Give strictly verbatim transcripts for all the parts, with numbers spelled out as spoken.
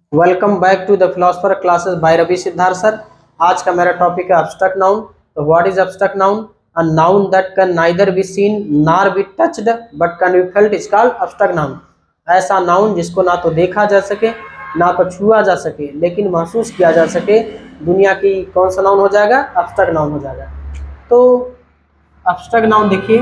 Welcome back to the philosopher classes by Ravi Siddharth sir. आज का मेरा टॉपिक है एब्स्ट्रैक्ट नाउन। तो what is abstract noun? A noun that can neither be seen nor be touched but can be felt is called abstract noun. ऐसा noun जिसको ना तो देखा जा सके ना तो छुआ जा सके लेकिन महसूस किया जा सके, दुनिया की कौन सा नाउन हो जाएगा? एब्स्ट्रैक्ट नाउन हो जाएगा। तो एब्स्ट्रैक्ट नाउन देखिए,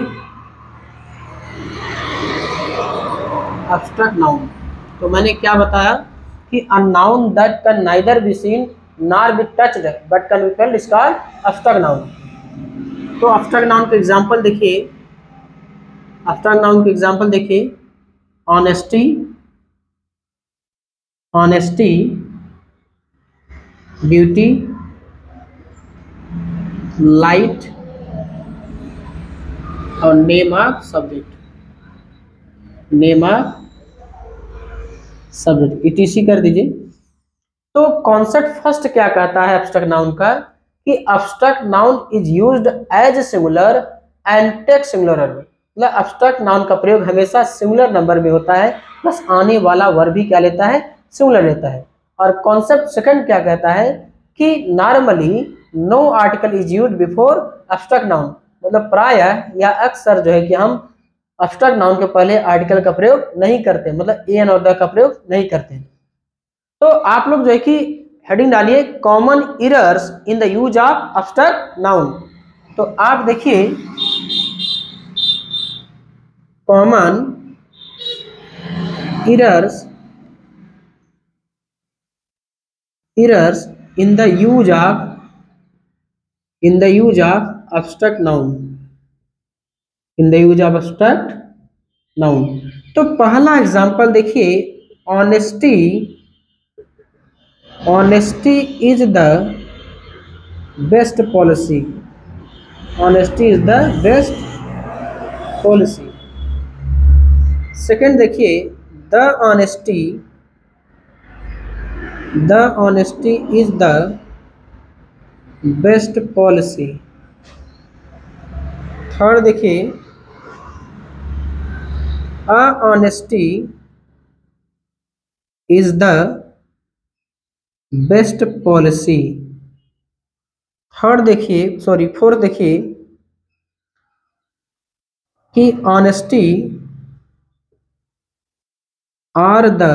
एब्स्ट्रैक्ट नाउन तो मैंने क्या बताया कि a noun that can neither be seen nor be touched but can be felt is called abstract noun. तो एब्स्ट्रैक्ट नाउन के एग्जांपल देखिए, एब्स्ट्रैक्ट नाउन के एग्जांपल देखिए, ऑनेस्टी, ऑनेस्टी, ब्यूटी, लाइट और name of subject, name of subject etc कर दीजिए। तो concept first क्या कहता है एब्स्ट्रैक्ट नाउन का कि abstract noun is used as singular and take singular verb. मतलब एब्स्ट्रैक्ट नाउन का प्रयोग हमेशा सिंगुलर नंबर में होता है, प्लस आने वाला वर्ब भी क्या लेता है? सिंगुलर लेता है। और कॉन्सेप्ट सेकंड क्या कहता है कि normally no article is used before abstract noun. मतलब प्रायः या अक्सर जो है कि हम एब्स्ट्रैक्ट नाउन के पहले आर्टिकल का प्रयोग नहीं करते, मतलब एन और द का प्रयोग नहीं करते। तो आप लोग जो है कि हेडिंग डालिए common errors in the use of abstract noun. तो आप देखिए common errors errors in the use of in the use of abstract noun, in the use of abstract noun. तो पहला एग्जांपल देखिए, honesty, honesty is the best policy, honesty is the best policy. Second देखिए, the honesty, the honesty is the best policy. Third देखिए, a honesty is the best policy. Third देखिए, sorry fourth देखिए कि honesty are the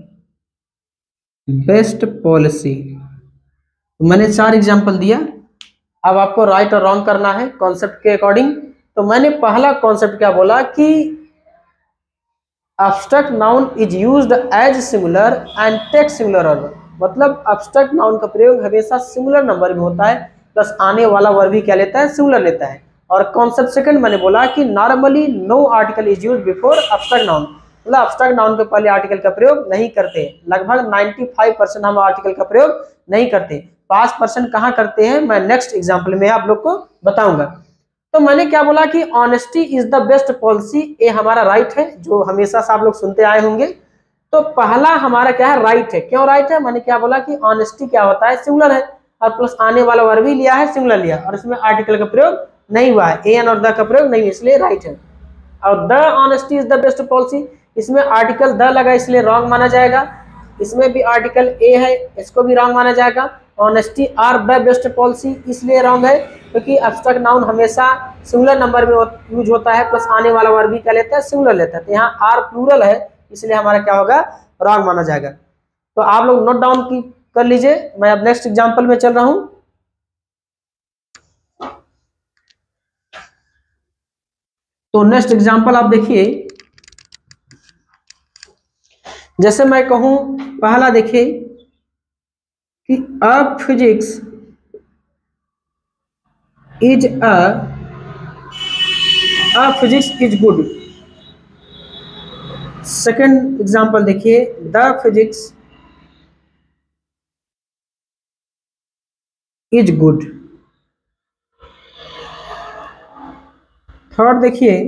best policy. मैंने चार example दिया, अब आपको राइट और रॉन्ग करना है कॉन्सेप्ट के अकॉर्डिंग। तो मैंने पहला कॉन्सेप्ट क्या बोला कि abstract noun is used as singular and take singular verb. मतलब एब्स्ट्रैक्ट नाउन का प्रयोग हमेशा सिंगुलर नंबर में होता है, प्लस आने वाला वर्ब भी क्या लेता है? सिंगुलर लेता है। और कॉन्सेप्ट सेकंड मैंने बोला कि normally no article is used before abstract noun. मतलब एब्स्ट्रैक्ट नाउन के पहले आर्टिकल का प्रयोग नहीं करते, लगभग पचानवे परसेंट हम आर्टिकल का प्रयोग नहीं करते, पाँच परसेंट कहाँ करते हैं मैं नेक्स्ट एग्जाम्पल में आप लोग को बताऊंगा। तो मैंने क्या बोला कि honesty is the best policy, ये हमारा राइट है जो हमेशा से आप लोग सुनते आए होंगे। तो पहला हमारा क्या है? राइट है। क्यों राइट है? मैंने क्या बोला कि ऑनेस्टी क्या होता है? सिंगुलर है, और प्लस आने वाला वर्ब भी लिया है, सिंगुलर लिया, और इसमें आर्टिकल का प्रयोग नहीं हुआ है, एन और द का प्रयोग नहीं है, इसलिए राइट है। और the honesty is the best policy, इसमें आर्टिकल द लगा इसलिए रॉन्ग माना जाएगा। इसमें भी आर्टिकल ए है, इसको भी रॉन्ग माना जाएगा। Honesty are the best policy इसलिए रॉन्ग है क्योंकि एब्स्ट्रैक्ट नाउन हमेशा सिंगुलर नंबर में यूज होता है, प्लस आने वाला वर्ब भी क्या लेता है? सिंगुलर लेता है। तो यहाँ आर प्लूरल है इसलिए हमारा क्या होगा? रॉन्ग माना जाएगा। तो आप लोग नोट डाउन की कर लीजिए, मैं अब नेक्स्ट एग्जांपल में चल रहा हूं। तो नेक्स्ट एग्जांपल आप देखिए, जैसे मैं कहूं, पहला देखिए कि a physics is a a physics is good. Second example देखिए, the physics is good. Third देखिए,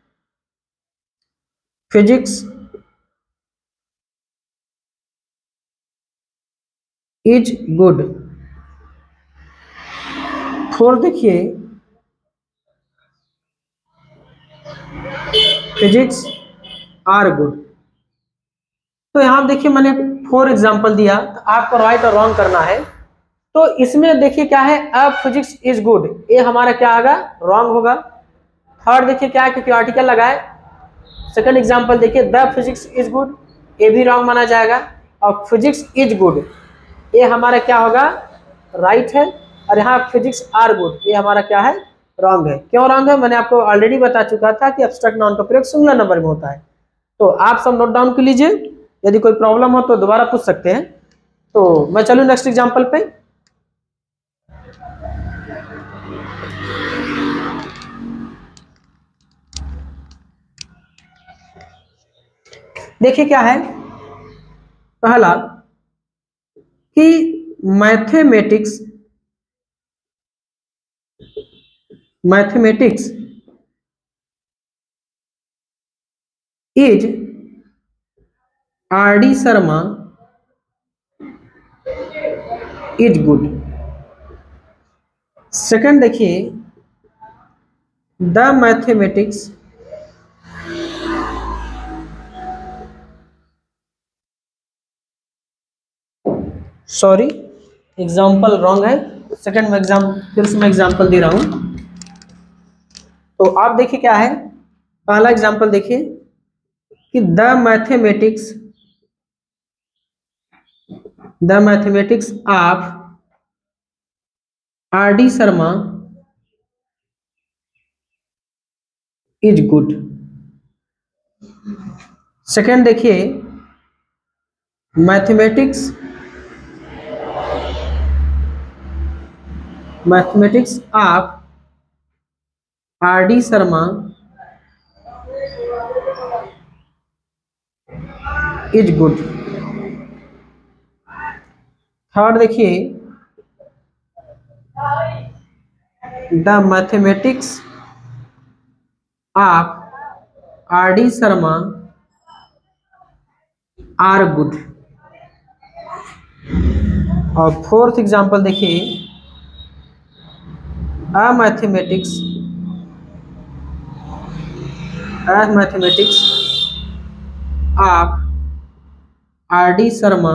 फिजिक्स इज गुड। फोर्थ देखिए, फिजिक्स आर गुड। तो यहाँ देखिए मैंने फोर एग्जाम्पल दिया, तो आपको राइट और रॉन्ग करना है। तो इसमें देखिए क्या है, अ फिजिक्स इज गुड, ये हमारा क्या होगा, रॉन्ग होगा। थर्ड देखिए क्या है, क्योंकि आर्टिकल लगा है। सेकंड एग्जांपल देखिए, द फिजिक्स इज गुड, ये भी रॉन्ग माना जाएगा। और फिजिक्स इज गुड, ये हमारा क्या होगा, राइट है। और यहाँ फिजिक्स आर गुड, ये हमारा क्या है, रॉन्ग है। क्यों रॉन्ग है, मैंने आपको ऑलरेडी बता चुका था कि एब्स्ट्रैक्ट नाउन का प्रयोग सिंगुलर नंबर में होता है। तो आप सब नोट डाउन कर लीजिए, यदि कोई प्रॉब्लम हो तो दोबारा पूछ सकते हैं। तो मैं चलूँ नेक्स्ट एग्जाम्पल पे। देखिए क्या है, पहला कि mathematics mathematics is R D Sharma is good. Second देखिए, the mathematics sorry example wrong है। सेकंड में एग्जाम फिर से मैं एग्जाम्पल दे रहा हूं। तो आप देखिए क्या है, पहला एग्जाम्पल देखिए कि the mathematics the mathematics of R D Sharma is good. Second देखिए, mathematics mathematics of R D Sharma is good. Third देखिए, the mathematics of R D Sharma are good. और फोर्थ एग्जाम्पल देखिए, a mathematics a mathematics of R D Sharma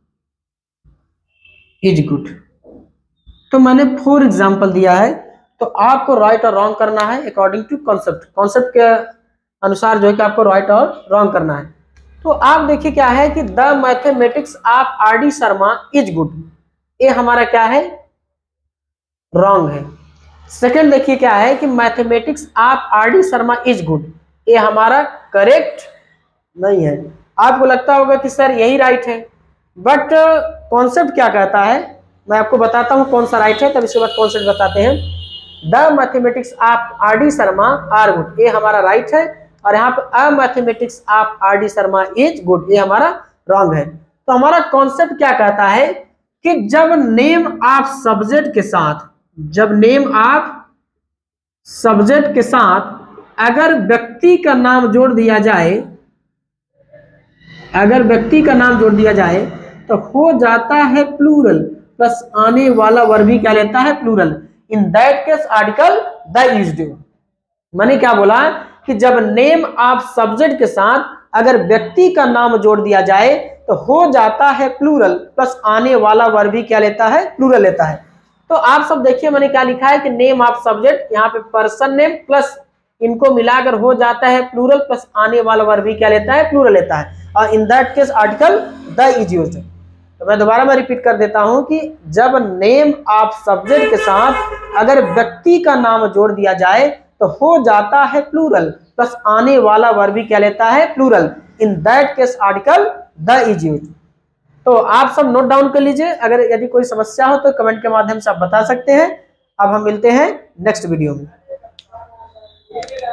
is good. तो मैंने फोर एग्जाम्पल दिया है, तो आपको राइट और रॉन्ग करना है अकॉर्डिंग टू कॉन्सेप्ट कॉन्सेप्ट के अनुसार जो है कि आपको राइट और रॉन्ग करना है। तो आप देखिए क्या है कि the mathematics of R D Sharma is good, ये हमारा क्या है, रॉन्ग है। सेकंड देखिए क्या है कि mathematics of R D Sharma is good, ये हमारा करेक्ट नहीं है। आपको लगता होगा कि सर यही राइट है, बट कॉन्सेप्ट क्या कहता है, मैं आपको बताता हूं कौन सा राइट है, तब इसके बाद कॉन्सेप्ट बताते हैं। The mathematics of R D Sharma are good, ये हमारा राइट है। और यहाँ पे a mathematics of R D Sharma is good, ये हमारा रॉन्ग है। तो हमारा कॉन्सेप्ट क्या कहता है कि जब नेम ऑफ सब्जेक्ट के साथ जब नेम ऑफ सब्जेक्ट के साथ अगर व्यक्ति का नाम जोड़ दिया जाए अगर व्यक्ति का नाम जोड़ दिया जाए तो हो जाता है प्लूरल, प्लस आने वाला वर्ब भी क्या लेता है, plural. In that case article the is used. मैंने क्या बोला कि जब नेम ऑफ सब्जेक्ट के साथ अगर व्यक्ति का नाम जोड़ दिया जाए तो हो जाता है प्लूरल, प्लस आने वाला वर्ब भी क्या लेता है, प्लूरल लेता है। तो आप सब देखिए मैंने क्या लिखा है कि नेम ऑफ सब्जेक्ट, यहाँ पे पर्सन नेम प्लस इनको मिलाकर हो जाता है प्लूरल, प्लस आने वाला वर्ब भी क्या लेता है, प्लूरल लेता है। और in that case article the is used. तो मैं दोबारा मैं रिपीट कर देता हूं कि जब नेम ऑफ सब्जेक्ट के साथ अगर व्यक्ति का नाम जोड़ दिया जाए तो हो जाता है प्लूरल, प्लस आने वाला वर्ब भी क्या लेता है, plural. In that case article the is used. तो आप सब नोट डाउन कर लीजिए, अगर यदि कोई समस्या हो तो कमेंट के माध्यम से आप बता सकते हैं। अब हम मिलते हैं नेक्स्ट वीडियो में।